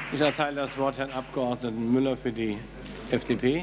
Ich erteile das Wort Herrn Abgeordneten Müller für die FDP.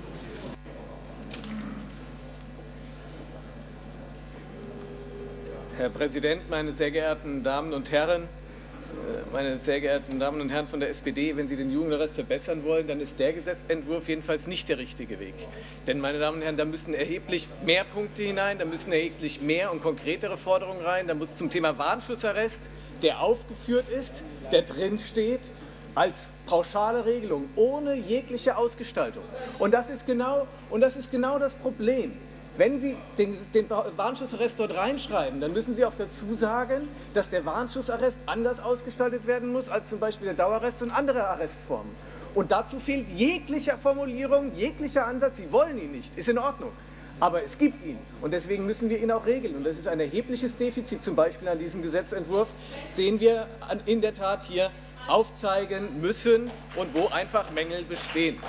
Herr Präsident, meine sehr geehrten Damen und Herren! Meine sehr geehrten Damen und Herren von der SPD, wenn Sie den Jugendarrest verbessern wollen, dann ist der Gesetzentwurf jedenfalls nicht der richtige Weg. Denn, meine Damen und Herren, da müssen erheblich mehr Punkte hinein, da müssen erheblich mehr und konkretere Forderungen rein, da muss zum Thema Warnschussarrest, der aufgeführt ist, der drinsteht, als pauschale Regelung, ohne jegliche Ausgestaltung. Und das ist genau das Problem. Wenn Sie den Warnschussarrest dort reinschreiben, dann müssen Sie auch dazu sagen, dass der Warnschussarrest anders ausgestaltet werden muss als zum Beispiel der Dauerarrest und andere Arrestformen. Und dazu fehlt jegliche Formulierung, jeglicher Ansatz. Sie wollen ihn nicht, ist in Ordnung. Aber es gibt ihn und deswegen müssen wir ihn auch regeln. Und das ist ein erhebliches Defizit zum Beispiel an diesem Gesetzentwurf, den wir in der Tat hier aufzeigen müssen und wo einfach Mängel bestehen.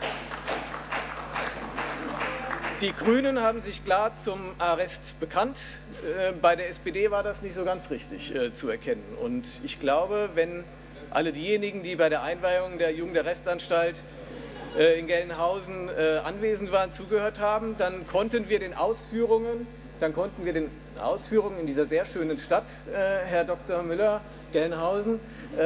Die Grünen haben sich klar zum Arrest bekannt. Bei der SPD war das nicht so ganz richtig zu erkennen. Und ich glaube, wenn alle diejenigen, die bei der Einweihung der Jugendarrestanstalt in Gelnhausen anwesend waren, zugehört haben, dann konnten wir den Ausführungen in dieser sehr schönen Stadt, Herr Dr. Müller, Gelnhausen,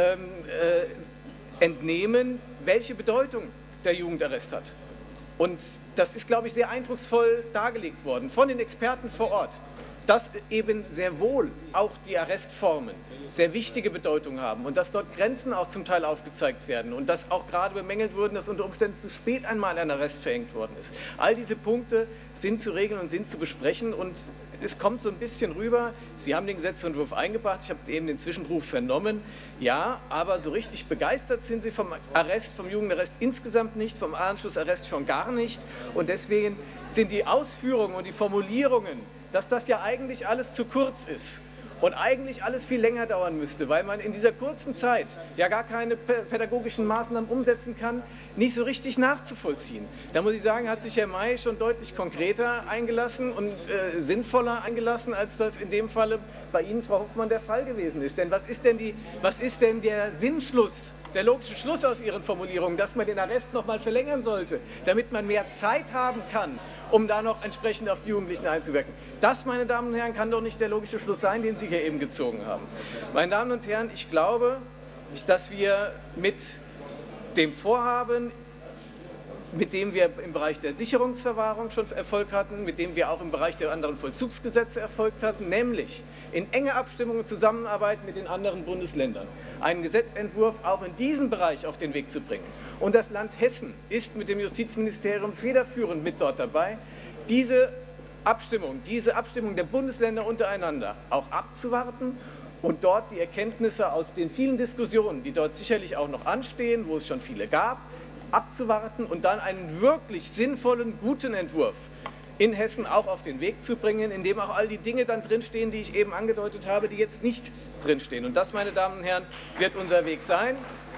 entnehmen, welche Bedeutung der Jugendarrest hat. Und das ist, glaube ich, sehr eindrucksvoll dargelegt worden von den Experten vor Ort, dass eben sehr wohl auch die Arrestformen sehr wichtige Bedeutung haben und dass dort Grenzen auch zum Teil aufgezeigt werden und dass auch gerade bemängelt wurde, dass unter Umständen zu spät einmal ein Arrest verhängt worden ist. All diese Punkte sind zu regeln und sind zu besprechen und es kommt so ein bisschen rüber, Sie haben den Gesetzentwurf eingebracht, ich habe eben den Zwischenruf vernommen, ja, aber so richtig begeistert sind Sie vom Arrest, vom Jugendarrest insgesamt nicht, vom Anschlussarrest schon gar nicht und deswegen sind die Ausführungen und die Formulierungen, dass das ja eigentlich alles zu kurz ist und eigentlich alles viel länger dauern müsste, weil man in dieser kurzen Zeit ja gar keine pädagogischen Maßnahmen umsetzen kann, nicht so richtig nachzuvollziehen. Da muss ich sagen, hat sich Herr May schon deutlich konkreter eingelassen und sinnvoller eingelassen, als das in dem Falle bei Ihnen, Frau Hoffmann, der Fall gewesen ist. Denn was ist denn der Sinnschluss, der logische Schluss aus Ihren Formulierungen, dass man den Arrest noch mal verlängern sollte, damit man mehr Zeit haben kann, um da noch entsprechend auf die Jugendlichen einzuwirken. Das, meine Damen und Herren, kann doch nicht der logische Schluss sein, den Sie hier eben gezogen haben. Meine Damen und Herren, ich glaube, dass wir mit dem Vorhaben, mit dem wir im Bereich der Sicherungsverwahrung schon Erfolg hatten, mit dem wir auch im Bereich der anderen Vollzugsgesetze Erfolg hatten, nämlich in enger Abstimmung und Zusammenarbeit mit den anderen Bundesländern, einen Gesetzentwurf auch in diesem Bereich auf den Weg zu bringen. Und das Land Hessen ist mit dem Justizministerium federführend mit dort dabei, diese Abstimmung der Bundesländer untereinander auch abzuwarten und dort die Erkenntnisse aus den vielen Diskussionen, die dort sicherlich auch noch anstehen, wo es schon viele gab, abzuwarten und dann einen wirklich sinnvollen, guten Entwurf in Hessen auch auf den Weg zu bringen, in dem auch all die Dinge dann drinstehen, die ich eben angedeutet habe, die jetzt nicht drinstehen. Und das, meine Damen und Herren, wird unser Weg sein.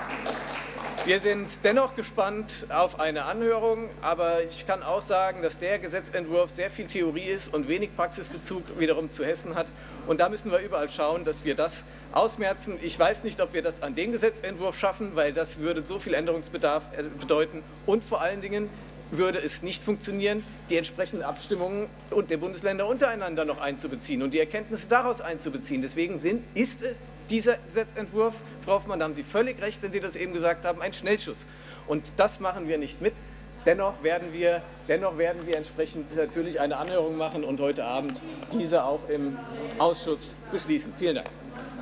Wir sind dennoch gespannt auf eine Anhörung, aber ich kann auch sagen, dass der Gesetzentwurf sehr viel Theorie ist und wenig Praxisbezug wiederum zu Hessen hat. Und da müssen wir überall schauen, dass wir das ausmerzen. Ich weiß nicht, ob wir das an dem Gesetzentwurf schaffen, weil das würde so viel Änderungsbedarf bedeuten und vor allen Dingen würde es nicht funktionieren, die entsprechenden Abstimmungen und der Bundesländer untereinander noch einzubeziehen und die Erkenntnisse daraus einzubeziehen. Deswegen ist dieser Gesetzentwurf, Frau Hoffmann, da haben Sie völlig recht, wenn Sie das eben gesagt haben, ein Schnellschuss. Und das machen wir nicht mit. Dennoch werden wir entsprechend natürlich eine Anhörung machen und heute Abend diese auch im Ausschuss beschließen. Vielen Dank.